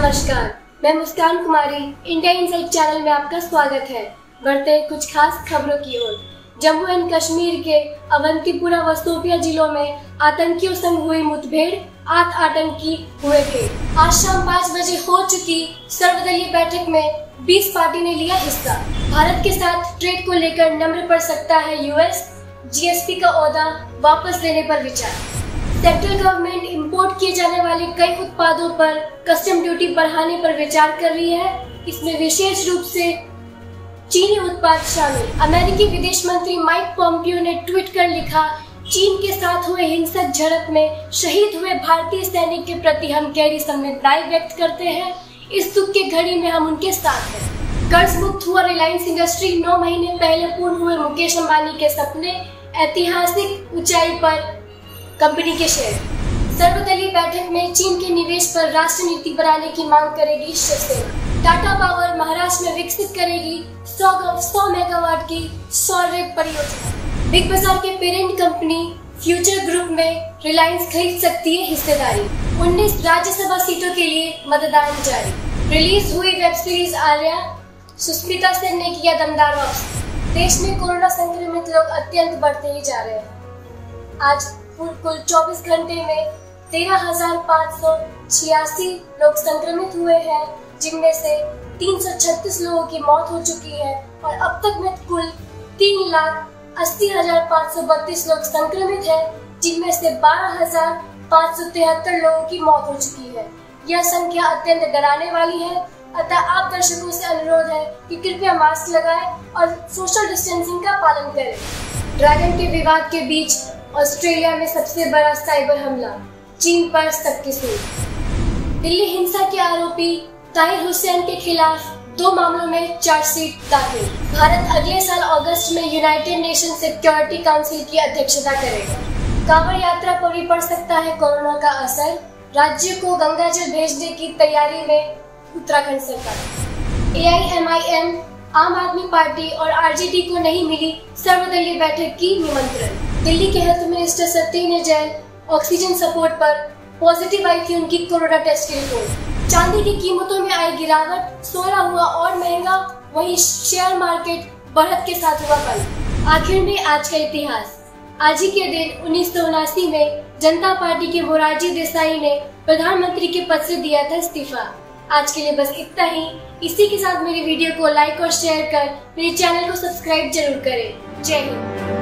नमस्कार, मैं Muskan Kumari. India insight channel में आपका स्वागत है। बढ़ते हैं कुछ खास खबरों की ओर। जम्मू एंड कश्मीर के अवंतीपुरा व शोपियां जिलों में आतंकियों संग हुई मुठभेड़, 8 आतंकी हुए थे। आज शाम 5 बजे हो चुकी सर्वदलीय बैठक में 20 पार्टी ने लिया हिस्सा। भारत के साथ ट्रेड को लेकर नम्र पड़ सकता है यूएस, जीएसपी का ओहदा वापस लेने पर विचार। सेंट्रल गवर्नमेंट इंपोर्ट किए जाने वाले कई उत्पादों पर कस्टम ड्यूटी बढ़ाने पर विचार कर रही है। इसमें विशेष रूप से चीनी उत्पाद शामिल। अमेरिकी विदेश मंत्री माइक पॉम्पियो ने ट्वीट कर लिखा, चीन के साथ हुए हिंसक झड़प में शहीद हुए भारतीय सैनिक के प्रति हम गहरी संवेदनाएं व्यक्त करते हैं। इस दुख के घड़ी में हम उनके साथ हैं। कर्ज मुक्त हुआ रिलायंस इंडस्ट्री। 9 महीने पहले पूर्ण हुए मुकेश अंबानी के सपने, ऐतिहासिक ऊंचाई पर कंपनी के शेयर। सर्वदलीय बैठक में चीन के निवेश पर राष्ट्रीय नीति बनाने की मांग करेगी शिवसेना। टाटा पावर महाराष्ट्र में विकसित करेगी 100 मेगावाट की सौर परियोजना। बिग बाजार के पेरेंट कंपनी फ्यूचर ग्रुप में रिलायंस खरीद सकती है हिस्सेदारी। 19 राज्यसभा सीटों के लिए मतदान जारी। रिलीज हुई वेब सीरीज आर्या, सुष्मिता सेन ने किया दमदार वापसी। देश में कोरोना संक्रमित लोग अत्यंत बढ़ते ही जा रहे हैं। आज कुल 24 घंटे में 13,586 लोग संक्रमित हुए हैं, जिनमें से 336 लोगों की मौत हो चुकी है और अब तक में कुल 3,80,532 लोग संक्रमित हैं, जिनमें से 12,573 लोगों की मौत हो चुकी है। यह संख्या अत्यंत डराने वाली है। अतः आप दर्शकों से अनुरोध है कि कृपया मास्क लगाएं और सोशल डिस्टेंसिंग का पालन करें। ड्रैगन के विवाद के बीच ऑस्ट्रेलिया में सबसे बड़ा साइबर हमला, चीन पर सबकी सूझ। दिल्ली हिंसा के आरोपी ताहिर हुसैन के खिलाफ 2 मामलों में चार्जशीट दाखिल। भारत अगले साल अगस्त में यूनाइटेड नेशन सिक्योरिटी काउंसिल की अध्यक्षता करेगा। कांवड़ यात्रा पर भी पड़ सकता है कोरोना का असर। राज्य को गंगाजल भेजने की तैयारी में उत्तराखंड सरकार। AIMIM, आम आदमी पार्टी और आरजेडी को नहीं मिली सर्वदलीय बैठक की निमंत्रण। दिल्ली के health minister Satyendar Jain oxygen support पर पॉजिटिव आई थी उनकी कोरोना टेस्ट की रिपोर्ट। चांदी की कीमतों में आई गिरावट, सोना हुआ और महंगा, वहीं शेयर मार्केट बढ़त के साथ हुआ बंद। आखिर में आज का इतिहास। आज ही के दिन 1979 में जनता पार्टी के मोरारजी देसाई ने प्रधानमंत्री के पद से दिया था इस्तीफा। आज के लिए बस इतना ही। इसी के साथ मेरी वीडियो को लाइक और शेयर कर मेरे चैनल को सब्सक्राइब जरूर करें। जय हिंद।